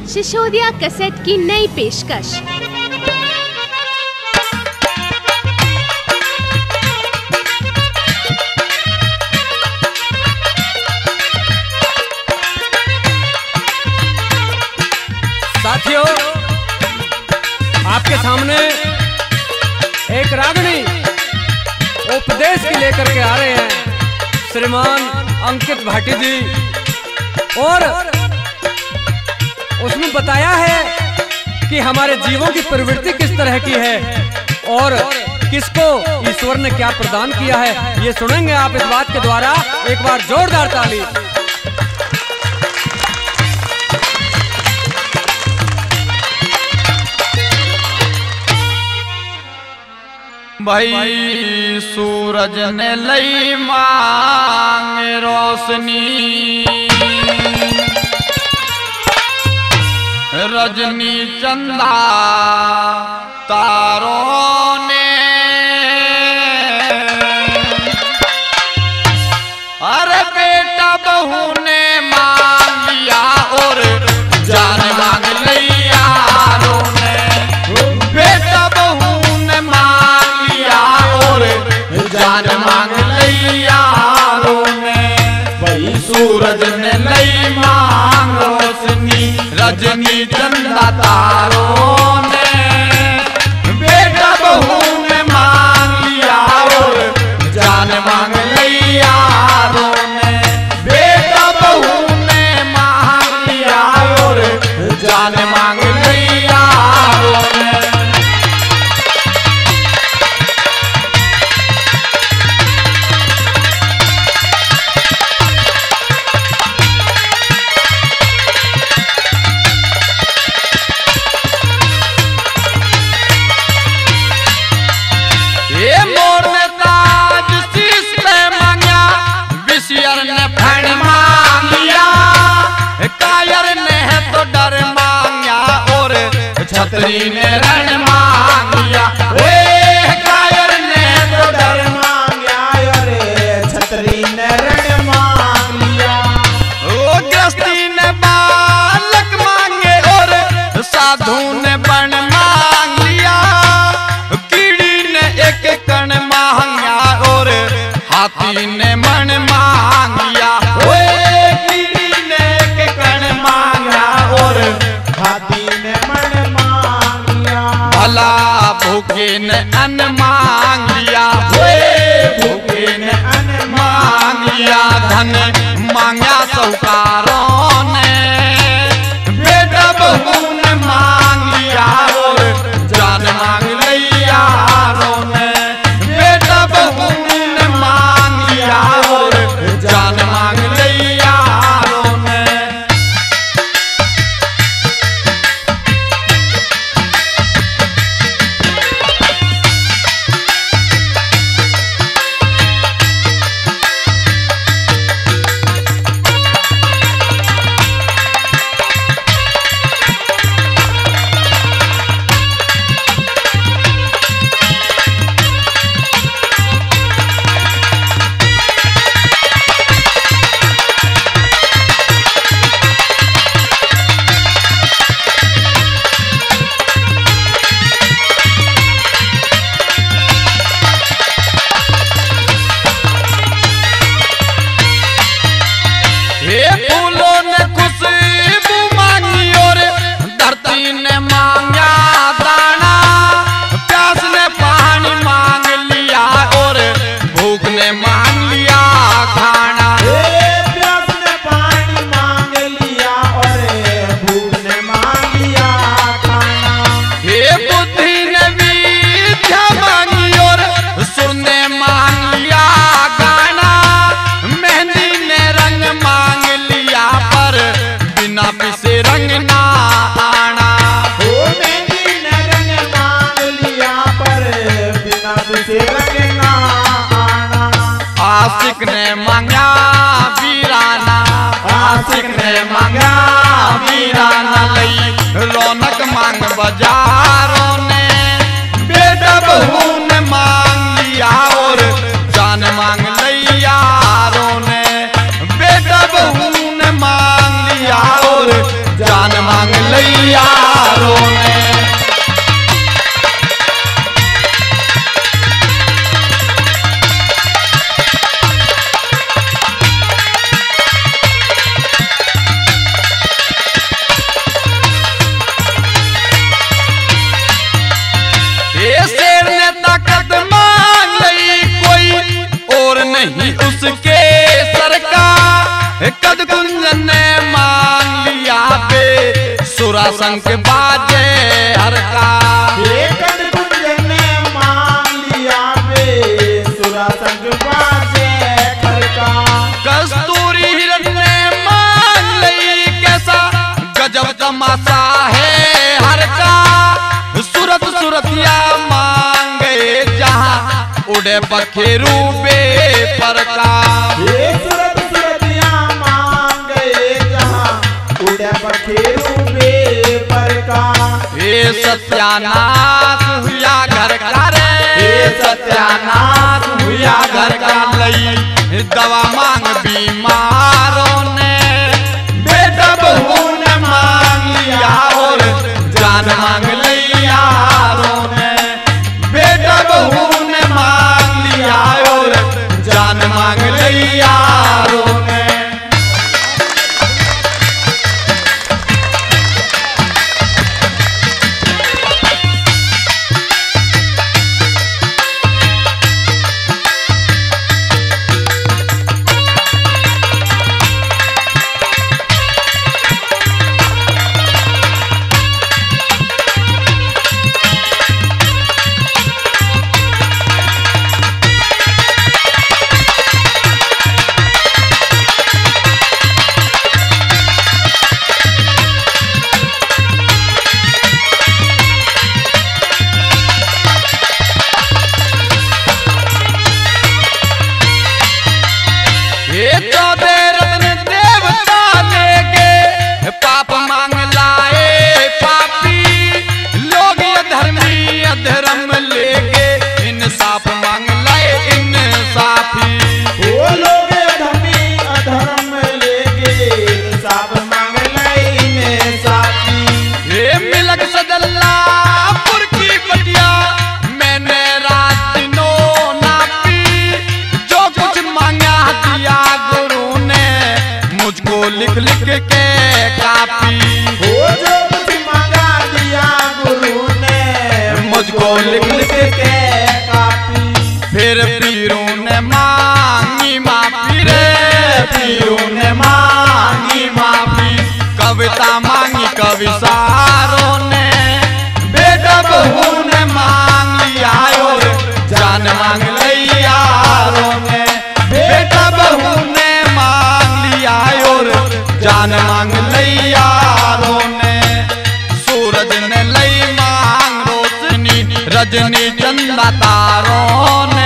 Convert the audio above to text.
Sisodia cassette की नई पेशकश। साथियों, आपके सामने एक रागनी उपदेश की लेकर के आ रहे हैं श्रीमान अंकित भाटी जी, और उसमें बताया है कि हमारे जीवों की प्रवृत्ति किस तरह की है और किसको ईश्वर ने क्या प्रदान किया है। ये सुनेंगे आप इस बात के द्वारा। एक बार जोरदार ताली। भाई सूरज ने लई मांग रोशनी, रजनी चंदा तारों ने, अरे बेटा बहू ने मांग लिया और जान मांग ली यारों ने। बेटा बहू ने मांग लिया और जान मांग ली यारों ने। भाई सूरज ने लई मांग रोशनी, रजनी चंदा तारों ने, बेटा बहू ने मांग लिया और जान मांग ली यारों ने। बेटा बहू ने मांग लिया और जान मांग ली यारों ने। छतरी ने रण मांग लिया, कायर ने तो डर मांगा, अरे छतरी ने रण मांग लिया। ओ गृहस्थी ने बालक मांगे और साधु ने बन मांग लिया। कीड़ी ने एक कण मांगा और हाथी ने मन मांग लिया। कीड़ी ने एक कण मांगा और हाथी ने मन भला भूखे ने अन्न मांग लिया। भूखे ने अन्न मांग लिया। धन मांगा साहूकारों ने, बेटा बहू ने मांग लिया और जान मांग ली यारों ने। बेटा बहू ने मांग लिया और जान मांग ली यारों ने। फूलों ने खुशबू मांगी और धरती ने मांगा दाना। प्यास ने पानी मांग लिया और भूख ने मांग लिया खाना। प्यास ने पानी मांग लिया और भूख ने मांग लिया खाना। बुद्धि ने विद्या मांगी और सुर ने मांग लिया गाना। मेहंदी ने रंग मांग लिया पर बिना पिसे रंग ना आना। मेहंदी ने रंग मांग लिया पर बिना पिसे रंग ना आना। आशिक ने मांगा वीराना। आशिक ने मांगा वीराना। लई रौनक मांग बाजारों ने, बेटा बहू ने मांग लिया और जान मांग ली यारों ने। बेटा बहू ने मांग लिया और जान मांग ले यारों ने। शेर ने ताकत मांग ली कोई और नहीं उसके सर का, कद कुंजन ने मांग लिया बे सुरा संग बाजे हर का। कद कुंजन ने मांग लिया बे सुरा संग बाजे हर का। कस्तूरी हिरण ने मांग ली कैसा गजब तमाशा है हर का। सूरत सूरतिया मांगे जहाँ उड़े बखेरू बे पर का। सूरत सूरतिया मांगे जहाँ उड़े बखेरू बे पर का। ये सत्यानाश हुआ घर का रे, ये सत्यानाश हुआ घर का। लई दवा मांग बीमारों ने, बेटा बहू ने मांग लिया और जान मांग ली यारों ने। बेटा बहू ने मांग लिया और जान मांग ली यारों ने। पाप मांग लाए पापी लोग, ये धर्मी अधर्म लेके इंसाफ मांग लाए इंसाफी। वो लोग धर्मी अधर्म लेके इंसाफ मांग लाए इंसाफी। ये मिलक सदल्लापुर की बटिया मैंने रात दिनों नापी, जो कुछ मांगा दिया गुरु ने मुझको लिख लिख के कापी। वो जो कुछ मांगा दिया गुरु ने मुझको लिख लिख के कापी। फिर पीरों ने मांगी माफी रे, पीरों ने मांगी माफी। कविता मांगी कविसारों ने, बेटा बहू ने मांग लिया और जान मांग ली यारों ने। बेटा बहू ने मांग लिया और जान मांग ली यारों ने। सूरज ने लई मांग रोशनी, रजनी चंदा तारों ने।